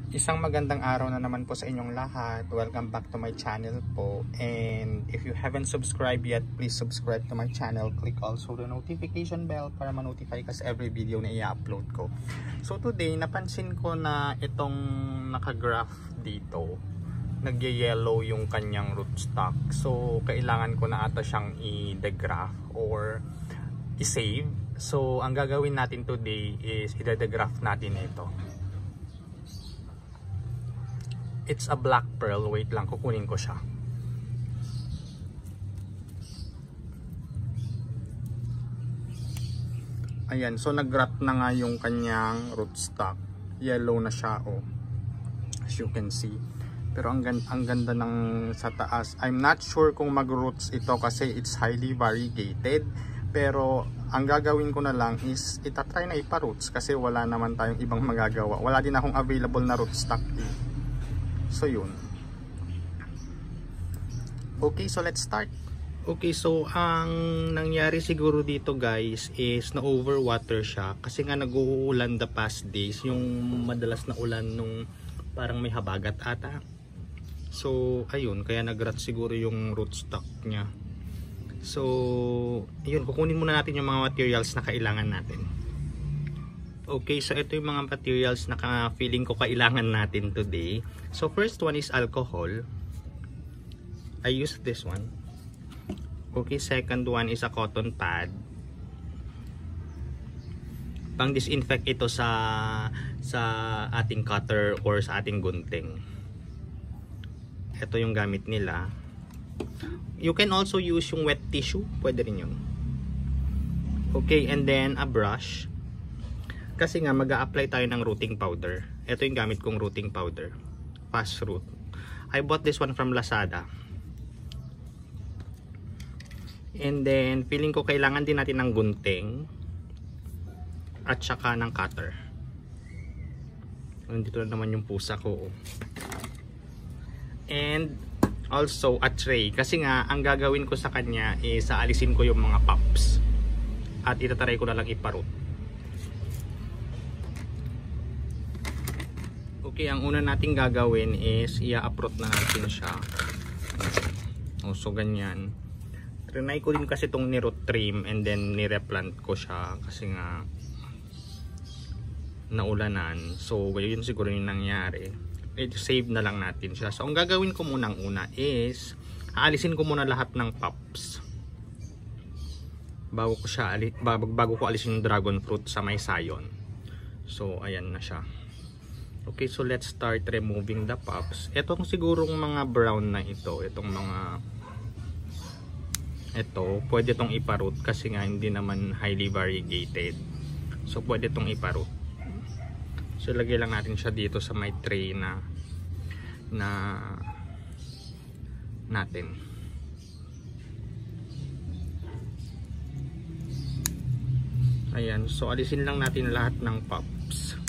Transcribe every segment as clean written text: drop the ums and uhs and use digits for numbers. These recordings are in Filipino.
Isang magandang araw na naman po sa inyong lahat. Welcome back to my channel po. And if you haven't subscribed yet, please subscribe to my channel. Click also the notification bell para ma-notify ka sa every video na i-upload ko. So today, napansin ko na itong nakagraph dito, nagye-yellow yung kanyang rootstock. So kailangan ko na ata siyang i-degraph or i-save. So ang gagawin natin today is i-degraph natin ito. It's a black pearl. Wait lang, kukunin ko siya. Ayan, so nag-rot na nga yung kanyang rootstock. Yellow na siya, oh. As you can see. Pero ang ganda ng sa taas. I'm not sure kung mag-roots ito kasi it's highly variegated. Pero ang gagawin ko na lang is itatry na ipa-roots kasi wala naman tayong ibang magagawa. Wala din akong available na rootstock eh. So yun. Okay, so let's start. Okay, so ang nangyari siguro dito guys is na overwater siya kasi nga nag-uulan the past days, yung madalas na ulan nung parang may habagat ata. So ayun, kaya nag-rot siguro yung rootstock niya. So ayun, kukunin muna natin yung mga materials na kailangan natin. Okay, so ito yung mga materials na feeling ko kailangan natin today. So first one is alcohol. I use this one. Okay, second one is a cotton pad. Pang disinfect ito sa ating cutter or sa ating gunting. Ito yung gamit nila. You can also use yung wet tissue, pwede rin yun. Okay, and then a brush. Kasi nga mag-a-apply tayo ng rooting powder. Ito yung gamit kong rooting powder. Fast root. I bought this one from Lazada. And then feeling ko kailangan din natin ng gunting at saka ng cutter. Nandito na naman yung pusa ko. And also a tray. Kasi nga ang gagawin ko sa kanya is aalisin ko yung mga pops. At itatry ko na lang iparot. Okay, ang una nating gagawin is i-uproot na natin siya. So ganyan. Trinay ko din kasi itong ni-root trim and then ni-replant ko siya kasi nga naulanan. So yun siguro yung nangyari. Save na lang natin siya. So ang gagawin ko munang una is aalisin ko muna lahat ng pops. Bago ko alisin yung dragon fruit sa may sayon. So ayan na siya. Okay, so let's start removing the pops. Etong sigurong mga brown na ito, itong mga ito, pwede itong iparot kasi nga hindi naman highly variegated. So pwede itong iparot. So lagay lang natin siya dito sa may tray na natin. Ayan, so alisin lang natin lahat ng pops.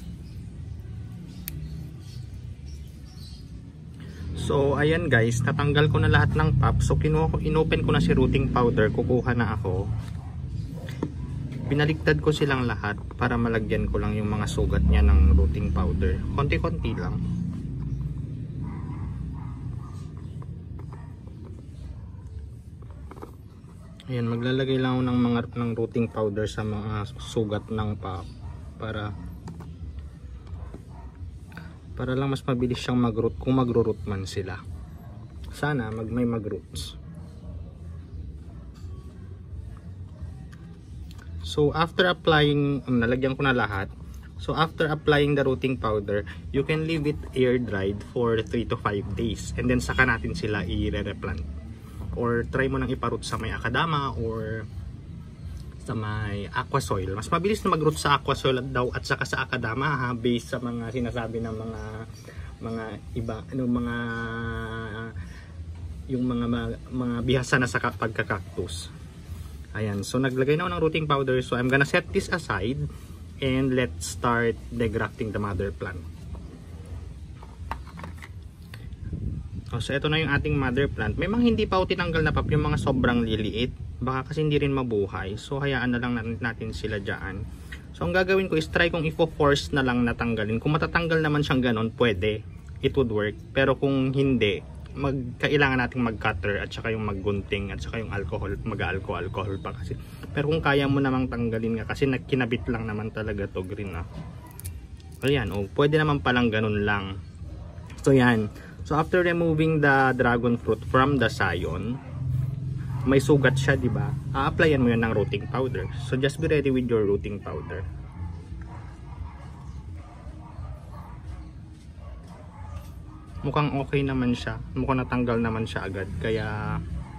So ayan guys, natanggal ko na lahat ng pops. So inopen ko na si rooting powder, kukuha na ako. Binaliktad ko silang lahat para malagyan ko lang yung mga sugat niya ng rooting powder. Konti-konti lang. Ayan, maglalagay lang ako ng rooting powder sa mga sugat ng pop para lang mas mabilis siyang mag-root kung magro-root man sila. Sana may mag-roots. So after applying, nalagyan ko na lahat. So after applying the rooting powder, you can leave it air dried for 3 to 5 days and then saka natin sila i-replant. Or try mo nang iparot sa may akadama or sa may aqua soil. Mas mabilis na mag-root sa aqua soil daw at saka sa akadama ha, based sa mga sinasabi ng mga iba, yung mga bihasa na sa pagka-cactus. Ayan, so naglagay na ako ng rooting powder. So I'm gonna set this aside and let's start degrafting the mother plant. So ito na yung ating mother plant. May mga hindi pa tinanggal na pop, yung mga sobrang liliit. Baka kasi hindi rin mabuhay. So hayaan na lang natin sila dyan. So ang gagawin ko is try kong ifo-force na lang natanggalin. Kung matatanggal naman siyang ganon, pwede. It would work. Pero kung hindi, kailangan nating mag-cutter at saka yung maggunting at saka yung alcohol, mag-alcohol pa kasi. Pero kung kaya mo namang tanggalin nga kasi kinabit lang naman talaga to green Ayan, pwede naman palang ganun lang. So yan. So after removing the dragon fruit from the sayon, may sugat siya, di ba? A-applyan mo yan ng rooting powder. So just be ready with your rooting powder. Mukhang okay naman siya. Mukhang natanggal naman siya agad. Kaya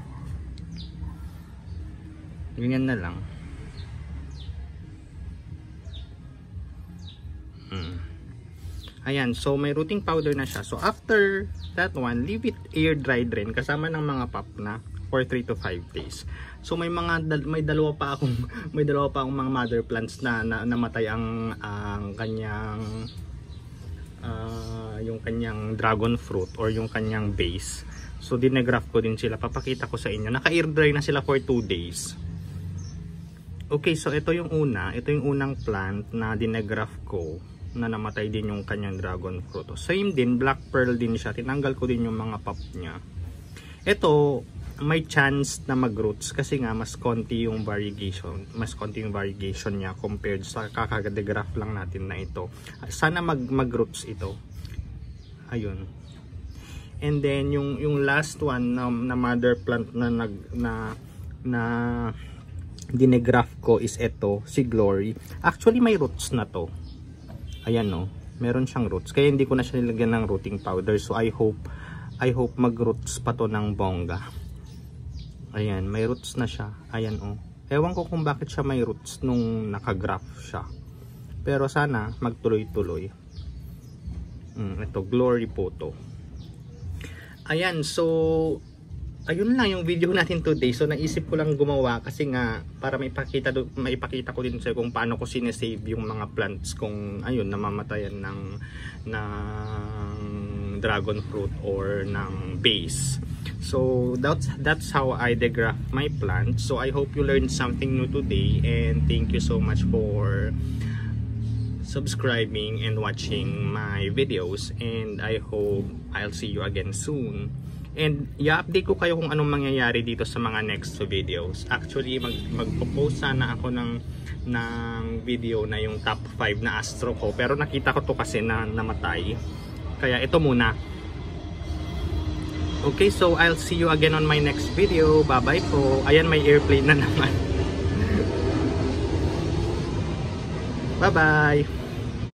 ganyan na lang. Ayan, so may rooting powder na siya. So after that one, leave it air dried rin kasama ng mga pop na for 3 to 5 days. So may dalawa pa akong mga mother plants na namatay ang kanyang yung kanyang dragon fruit or yung kanyang base. So dinegraft ko din sila. Papakita ko sa inyo. Naka-air dry na sila for 2 days. Okay, so ito yung unang plant na dinegraft ko na namatay din yung kanyang dragon fruit. Same din, black pearl din siya. Tinanggal ko din yung mga pop niya. Ito, may chance na mag-roots kasi nga mas konti yung variegation niya compared sa kakadegraft lang natin na ito. Sana mag-roots ito. Ayun. And then yung last one na mother plant na dinegraft ko is ito, si Glory. Actually may roots na to. Ayan meron siyang roots. Kaya hindi ko na siya nilagyan ng rooting powder. So I hope mag-roots pa to ng bongga. Ayan, may roots na siya. Ayan Ewan ko kung bakit siya may roots nung nakagraft siya. Pero sana magtuloy-tuloy. Ito, Glory po to. Ayan, so ayun lang yung video natin today. So naisip ko lang gumawa kasi nga para maipakita ko din sa kung paano ko sinesave yung mga plants kung ayun namamatayan ng dragon fruit or ng base. So that's how I degraft my plants. So I hope you learned something new today, and thank you so much for subscribing and watching my videos, and I hope I'll see you again soon. And i-update ko kayo kung anong mangyayari dito sa mga next videos. Actually magpo-post sana ako ng video na yung top 5 na astro ko, pero nakita ko to kasi na namatay. Kaya ito muna. Okay, so I'll see you again on my next video. Bye bye po. Ayan, may airplane na naman. Bye bye.